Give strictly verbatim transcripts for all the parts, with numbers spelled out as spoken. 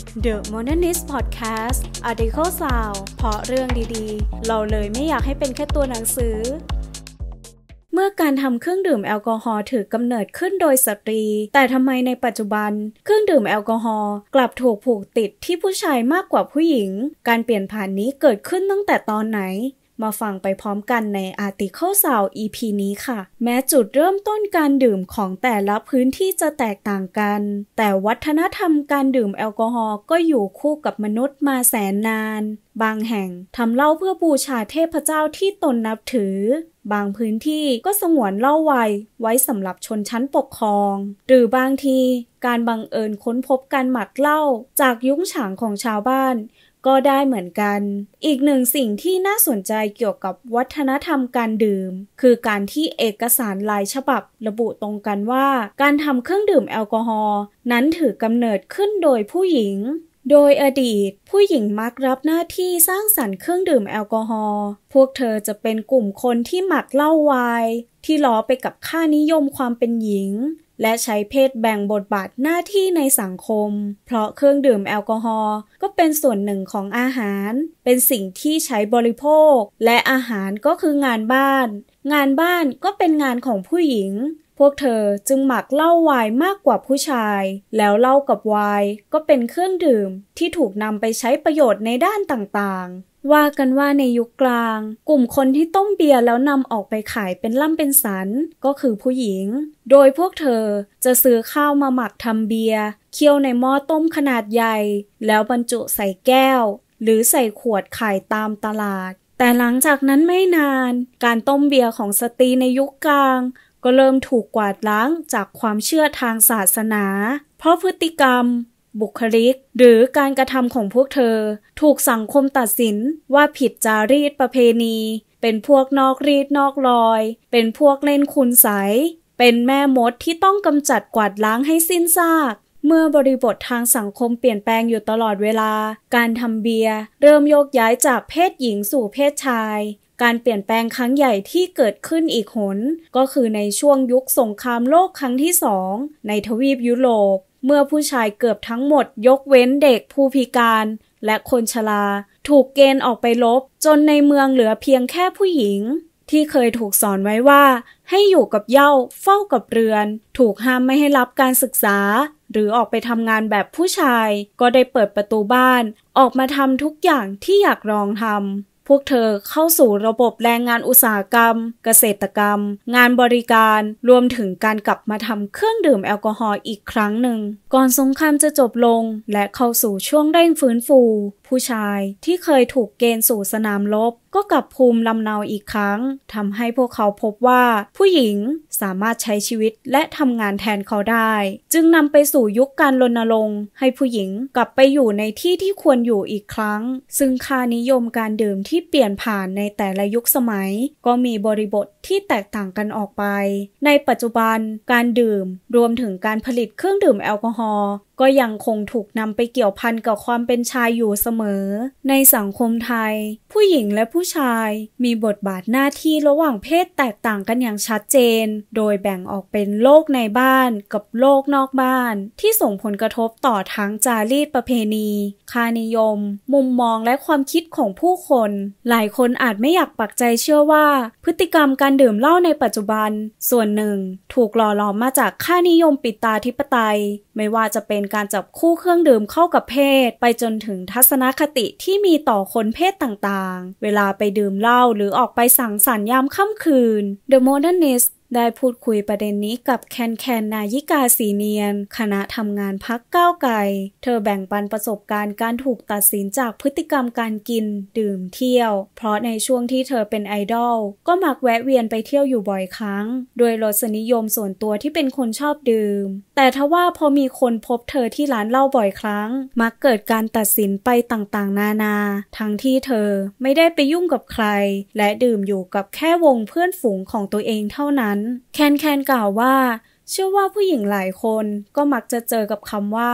The Modernist Podcast Article Sound เพราะเรื่องดีๆเราเลยไม่อยากให้เป็นแค่ตัวหนังสือเมื่อการทำเครื่องดื่มแอลกอฮอล์ถือกำเนิดขึ้นโดยสตรีแต่ทำไมในปัจจุบันเครื่องดื่มแอลกอฮอล์กลับถูกผูกติดที่ผู้ชายมากกว่าผู้หญิงการเปลี่ยนผ่านนี้เกิดขึ้นตั้งแต่ตอนไหนมาฟังไปพร้อมกันใน Article Sound อี พี นี้ค่ะแม้จุดเริ่มต้นการดื่มของแต่ละพื้นที่จะแตกต่างกันแต่วัฒนธรรมการดื่มแอลกอฮอล์ก็อยู่คู่กับมนุษย์มาแสนนานบางแห่งทำเหล้าเพื่อบูชาเทพเจ้าที่ตนนับถือบางพื้นที่ก็สงวนเหล้าไวน์ไว้สำหรับชนชั้นปกครองหรือบางทีการบังเอิญค้นพบการหมักเหล้าจากยุ้งฉางของชาวบ้านก็ได้เหมือนกันอีกหนึ่งสิ่งที่น่าสนใจเกี่ยวกับวัฒนธรรมการดื่มคือการที่เอกสารหลายฉบับระบุตรงกันว่าการทำเครื่องดื่มแอลกอฮอล์นั้นถือกำเนิดขึ้นโดยผู้หญิงโดยอดีตผู้หญิงมักรับหน้าที่สร้างสรรค์เครื่องดื่มแอลกอฮอล์พวกเธอจะเป็นกลุ่มคนที่หมักเหล้าไวน์ที่ล้อไปกับค่านิยมความเป็นหญิงและใช้เพศแบ่งบทบาทหน้าที่ในสังคมเพราะเครื่องดื่มแอลกอฮอล์ก็เป็นส่วนหนึ่งของอาหารเป็นสิ่งที่ใช้บริโภคและอาหารก็คืองานบ้านงานบ้านก็เป็นงานของผู้หญิงพวกเธอจึงหมักเหล้าไวน์มากกว่าผู้ชายแล้วเหล้ากับไวน์ก็เป็นเครื่องดื่มที่ถูกนำไปใช้ประโยชน์ในด้านต่างๆว่ากันว่าในยุคกลางกลุ่มคนที่ต้มเบียร์แล้วนำออกไปขายเป็นล่ำเป็นสันก็คือผู้หญิงโดยพวกเธอจะซื้อข้าวมาหมักทำเบียร์เคี่ยวในหม้อต้มขนาดใหญ่แล้วบรรจุใส่แก้วหรือใส่ขวดขายตามตลาดแต่หลังจากนั้นไม่นานการต้มเบียร์ของสตรีในยุคกลางก็เริ่มถูกกวาดล้างจากความเชื่อทางศาสนาเพราะพฤติกรรมบุคลิกหรือการกระทำของพวกเธอถูกสังคมตัดสินว่าผิดจารีตประเพณีเป็นพวกนอกรีดนอกรอยเป็นพวกเล่นคุณไสยเป็นแม่มดที่ต้องกำจัดกวาดล้างให้สิ้นซากเมื่อบริบททางสังคมเปลี่ยนแปลงอยู่ตลอดเวลาการทำเบียร์เริ่มโยกย้ายจากเพศหญิงสู่เพศชายการเปลี่ยนแปลงครั้งใหญ่ที่เกิดขึ้นอีกหนก็คือในช่วงยุคสงครามโลกครั้งที่สองในทวีปยุโรปเมื่อผู้ชายเกือบทั้งหมดยกเว้นเด็กผู้พิการและคนชราถูกเกณฑ์ออกไปรบจนในเมืองเหลือเพียงแค่ผู้หญิงที่เคยถูกสอนไว้ว่าให้อยู่กับเหย้าเฝ้ากับเรือนถูกห้ามไม่ให้รับการศึกษาหรือออกไปทำงานแบบผู้ชายก็ได้เปิดประตูบ้านออกมาทำทุกอย่างที่อยากลองทำพวกเธอเข้าสู่ระบบแรงงานอุตสาหกรรมเกษตรกรรมงานบริการรวมถึงการกลับมาทำเครื่องดื่มแอลกอฮอล์อีกครั้งหนึ่งก่อนสงครามจะจบลงและเข้าสู่ช่วงเร่งฟื้นฟูผู้ชายที่เคยถูกเกณฑ์สู่สนามรบก็กลับภูมิลำเนาอีกครั้งทำให้พวกเขาพบว่าผู้หญิงสามารถใช้ชีวิตและทำงานแทนเขาได้จึงนำไปสู่ยุคการรณรงค์ให้ผู้หญิงกลับไปอยู่ในที่ที่ควรอยู่อีกครั้งซึ่งค่านิยมการดื่มที่เปลี่ยนผ่านในแต่ละยุคสมัยก็มีบริบทที่แตกต่างกันออกไปในปัจจุบันการดื่มรวมถึงการผลิตเครื่องดื่มแอลกอฮอล์ก็ยังคงถูกนำไปเกี่ยวพันกับความเป็นชายอยู่เสมอในสังคมไทยผู้หญิงและผู้ชายมีบทบาทหน้าที่ระหว่างเพศแตกต่างกันอย่างชัดเจนโดยแบ่งออกเป็นโลกในบ้านกับโลกนอกบ้านที่ส่งผลกระทบต่อทั้งจารีตประเพณีค่านิยมมุมมองและความคิดของผู้คนหลายคนอาจไม่อยากปักใจเชื่อว่าพฤติกรรมการดื่มเหล้าในปัจจุบันส่วนหนึ่งถูกหล่อหลอมมาจากค่านิยมปิตาธิปไตยไม่ว่าจะเป็นการจับคู่เครื่องดื่มเข้ากับเพศไปจนถึงทัศนคติที่มีต่อคนเพศต่างๆเวลาไปดื่มเหล้าหรือออกไปสังสรรค์ยามค่ำคืน The Modernist ได้พูดคุยประเด็นนี้กับแคนแคนนายิกาสีเนียนคณะทำงานพรรคก้าวไกลเธอแบ่งปันประสบการณ์การถูกตัดสินจากพฤติกรรมการกินดื่มเที่ยวเพราะในช่วงที่เธอเป็นไอดอลก็มักแวะเวียนไปเที่ยวอยู่บ่อยครั้งโดยรสนิยมส่วนตัวที่เป็นคนชอบดื่มแต่ทว่าพอมีคนพบเธอที่ร้านเหล้าบ่อยครั้งมักเกิดการตัดสินไปต่างๆนานาทั้งที่เธอไม่ได้ไปยุ่งกับใครและดื่มอยู่กับแค่วงเพื่อนฝูงของตัวเองเท่านั้นแคนแคนกล่าวว่าเชื่อว่าผู้หญิงหลายคนก็มักจะเจอกับคำว่า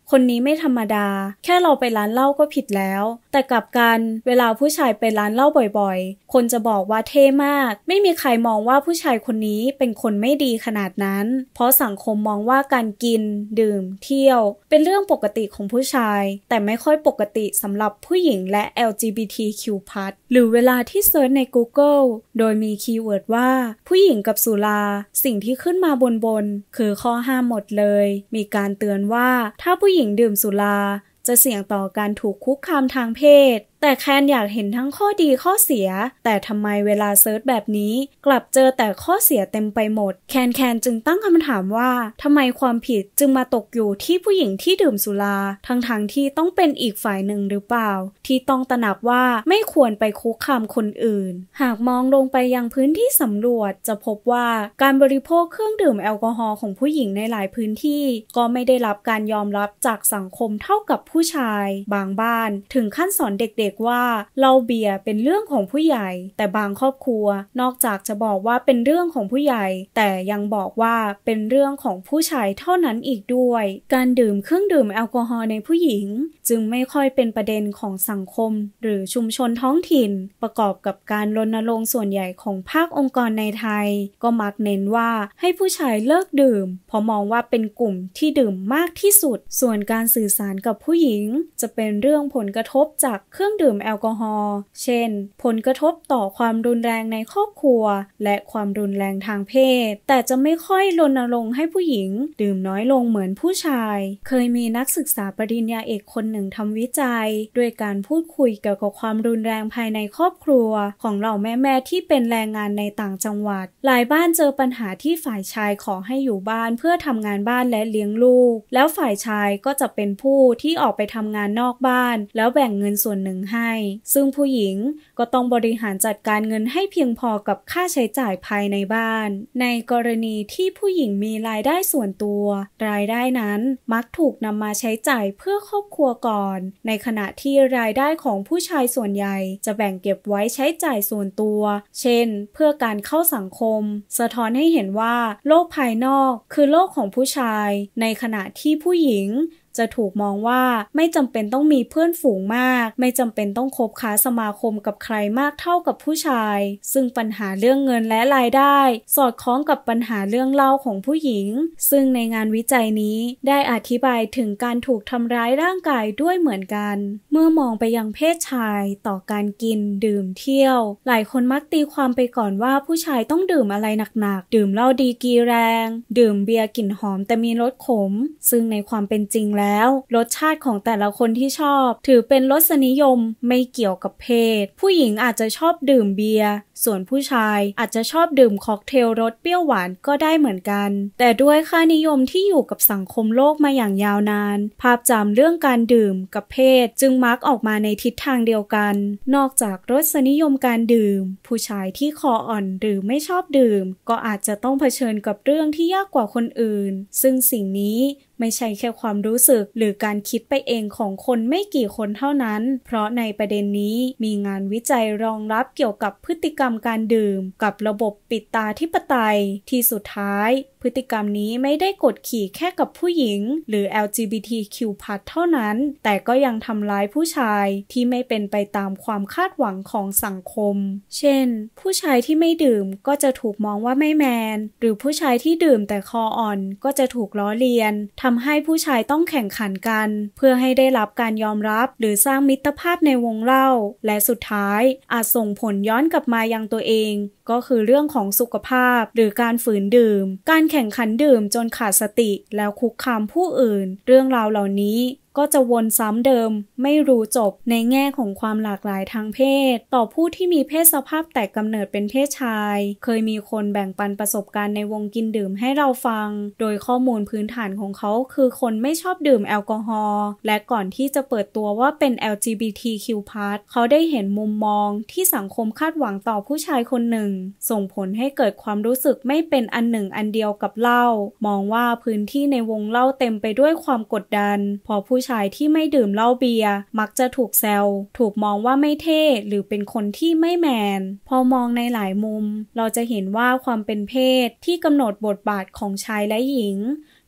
คนนี้ไม่ธรรมดาแค่เราไปร้านเหล้าก็ผิดแล้วแต่กลับกันเวลาผู้ชายไปร้านเหล้าบ่อยๆคนจะบอกว่าเท่มากไม่มีใครมองว่าผู้ชายคนนี้เป็นคนไม่ดีขนาดนั้นเพราะสังคมมองว่าการกินดื่มเที่ยวเป็นเรื่องปกติของผู้ชายแต่ไม่ค่อยปกติสำหรับผู้หญิงและ แอล จี บี ที คิว พลัส หรือเวลาที่เซิร์ชใน Google โดยมีคีย์เวิร์ดว่าผู้หญิงกับสุราสิ่งที่ขึ้นมาบนๆคือข้อห้ามหมดเลยมีการเตือนว่าถ้าผู้หญิงดื่มสุราจะเสี่ยงต่อการถูกคุกคามทางเพศแต่แคนอยากเห็นทั้งข้อดีข้อเสียแต่ทำไมเวลาเซิร์ชแบบนี้กลับเจอแต่ข้อเสียเต็มไปหมดแคนแคนจึงตั้งคำถามว่าทำไมความผิดจึงมาตกอยู่ที่ผู้หญิงที่ดื่มสุราทั้งๆ ท, ที่ต้องเป็นอีกฝ่ายหนึ่งหรือเปล่าที่ต้องตระหนักว่าไม่ควรไปคุกคามคนอื่นหากมองลงไปยังพื้นที่สำรวจจะพบว่าการบริโภคเครื่องดื่มแอลกอฮอล์ของผู้หญิงในหลายพื้นที่ก็ไม่ได้รับการยอมรับจากสังคมเท่ากับผู้ชายบางบ้านถึงขั้นสอนเด็กว่าเหล้าเบียร์เป็นเรื่องของผู้ใหญ่แต่บางครอบครัวนอกจากจะบอกว่าเป็นเรื่องของผู้ใหญ่แต่ยังบอกว่าเป็นเรื่องของผู้ชายเท่านั้นอีกด้วยการดื่มเครื่องดื่มแอลกอฮอล์ในผู้หญิงจึงไม่ค่อยเป็นประเด็นของสังคมหรือชุมชนท้องถิ่นประกอบกับการรณรงค์ส่วนใหญ่ของภาคองค์กรในไทยก็มักเน้นว่าให้ผู้ชายเลิกดื่มเพราะมองว่าเป็นกลุ่มที่ดื่มมากที่สุดส่วนการสื่อสารกับผู้หญิงจะเป็นเรื่องผลกระทบจากเครื่องดื่มแอลกอฮอล์เช่นผลกระทบต่อความรุนแรงในครอบครัวและความรุนแรงทางเพศแต่จะไม่ค่อยรณรงค์ให้ผู้หญิงดื่มน้อยลงเหมือนผู้ชายเคยมีนักศึกษาปริญญาเอกคนหนึ่งทำวิจัยด้วยการพูดคุยเกี่ยวกับความรุนแรงภายในครอบครัวของเหล่าแม่ๆที่เป็นแรงงานในต่างจังหวัดหลายบ้านเจอปัญหาที่ฝ่ายชายขอให้อยู่บ้านเพื่อทำงานบ้านและเลี้ยงลูกแล้วฝ่ายชายก็จะเป็นผู้ที่ออกไปทำงานนอกบ้านแล้วแบ่งเงินส่วนหนึ่งให้ซึ่งผู้หญิงก็ต้องบริหารจัดการเงินให้เพียงพอกับค่าใช้จ่ายภายในบ้านในกรณีที่ผู้หญิงมีรายได้ส่วนตัวรายได้นั้นมักถูกนำมาใช้จ่ายเพื่อครอบครัวก่อนในขณะที่รายได้ของผู้ชายส่วนใหญ่จะแบ่งเก็บไว้ใช้จ่ายส่วนตัวเช่นเพื่อการเข้าสังคมสะท้อนให้เห็นว่าโลกภายนอกคือโลกของผู้ชายในขณะที่ผู้หญิงจะถูกมองว่าไม่จำเป็นต้องมีเพื่อนฝูงมากไม่จำเป็นต้องคบค้าสมาคมกับใครมากเท่ากับผู้ชายซึ่งปัญหาเรื่องเงินและรายได้สอดคล้องกับปัญหาเรื่องเล่าของผู้หญิงซึ่งในงานวิจัยนี้ได้อธิบายถึงการถูกทำร้ายร่างกายด้วยเหมือนกันเมื่อมองไปยังเพศชายต่อการกินดื่มเที่ยวหลายคนมักตีความไปก่อนว่าผู้ชายต้องดื่มอะไรหนักๆดื่มเหล้าดีกรีแรงดื่มเบียร์กลิ่นหอมแต่มีรสขมซึ่งในความเป็นจริงแล้วรสชาติของแต่ละคนที่ชอบถือเป็นรสนิยมไม่เกี่ยวกับเพศผู้หญิงอาจจะชอบดื่มเบียร์ส่วนผู้ชายอาจจะชอบดื่มค็อกเทลรสเปรี้ยวหวานก็ได้เหมือนกันแต่ด้วยค่านิยมที่อยู่กับสังคมโลกมาอย่างยาวนานภาพจำเรื่องการดื่มกับเพศจึงมักออกมาในทิศทางเดียวกันนอกจากรสนิยมการดื่มผู้ชายที่คออ่อนหรือไม่ชอบดื่มก็อาจจะต้องเผชิญกับเรื่องที่ยากกว่าคนอื่นซึ่งสิ่งนี้ไม่ใช่แค่ความรู้สึกหรือการคิดไปเองของคนไม่กี่คนเท่านั้นเพราะในประเด็นนี้มีงานวิจัยรองรับเกี่ยวกับพฤติกรรมการดื่มกับระบบปิดตาธิปไตยที่สุดท้ายพฤติกรรมนี้ไม่ได้กดขี่แค่กับผู้หญิงหรือ แอล จี บี ที คิว พลัส เท่านั้นแต่ก็ยังทำร้ายผู้ชายที่ไม่เป็นไปตามความคาดหวังของสังคมเช่นผู้ชายที่ไม่ดื่มก็จะถูกมองว่าไม่แมนหรือผู้ชายที่ดื่มแต่คออ่อนก็จะถูกล้อเลียนทำให้ผู้ชายต้องแข่งขันกันเพื่อให้ได้รับการยอมรับหรือสร้างมิตรภาพในวงเล่าและสุดท้ายอาจส่งผลย้อนกลับมายังตัวเองก็คือเรื่องของสุขภาพหรือการฝืนดื่มการแข่งขันดื่มจนขาดสติแล้วคุกคามผู้อื่นเรื่องราวเหล่านี้ก็จะวนซ้ำเดิมไม่รู้จบในแง่ของความหลากหลายทางเพศต่อผู้ที่มีเพศสภาพแตกกำเนิดเป็นเพศชายเคยมีคนแบ่งปันประสบการณ์ในวงกินดื่มให้เราฟังโดยข้อมูลพื้นฐานของเขาคือคนไม่ชอบดื่มแอลกอฮอล์และก่อนที่จะเปิดตัวว่าเป็น แอล จี บี ที คิว พลัส เขาได้เห็นมุมมองที่สังคมคาดหวังต่อผู้ชายคนหนึ่งส่งผลให้เกิดความรู้สึกไม่เป็นอันหนึ่งอันเดียวกับเหล้ามองว่าพื้นที่ในวงเหล้าเต็มไปด้วยความกดดันพอผู้ชายที่ไม่ดื่มเหล้าเบียร์มักจะถูกแซวถูกมองว่าไม่เท่หรือเป็นคนที่ไม่แมนพอมองในหลายมุมเราจะเห็นว่าความเป็นเพศที่กำหนดบทบาทของชายและหญิง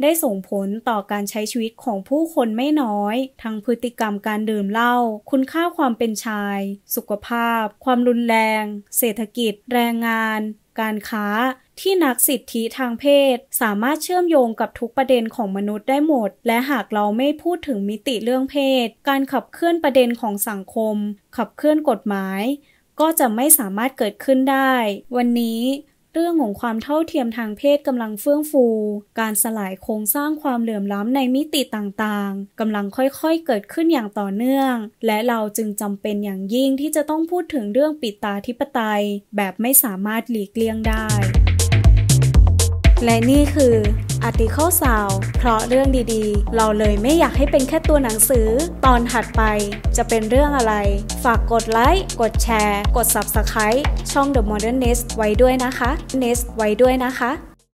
ได้ส่งผลต่อการใช้ชีวิตของผู้คนไม่น้อยทั้งพฤติกรรมการดื่มเหล้าคุณค่าความเป็นชายสุขภาพความรุนแรงเศรษฐกิจแรงงานการค้าที่นักสิทธิทางเพศสามารถเชื่อมโยงกับทุกประเด็นของมนุษย์ได้หมดและหากเราไม่พูดถึงมิติเรื่องเพศการขับเคลื่อนประเด็นของสังคมขับเคลื่อนกฎหมายก็จะไม่สามารถเกิดขึ้นได้วันนี้เรื่องของความเท่าเทียมทางเพศกำลังเฟื่องฟูการสลายโครงสร้างความเหลื่อมล้ำในมิติต่างๆกำลังค่อยๆเกิดขึ้นอย่างต่อเนื่องและเราจึงจำเป็นอย่างยิ่งที่จะต้องพูดถึงเรื่องปิตาธิปไตยแบบไม่สามารถหลีกเลี่ยงได้และนี่คือ Article Sound เพราะเรื่องดีๆเราเลยไม่อยากให้เป็นแค่ตัวหนังสือตอนถัดไปจะเป็นเรื่องอะไรฝากกดไลค์กดแชร์กด Subscribe ช่อง The Modern Nest ไว้ด้วยนะคะ Nest ไว้ด้วยนะคะ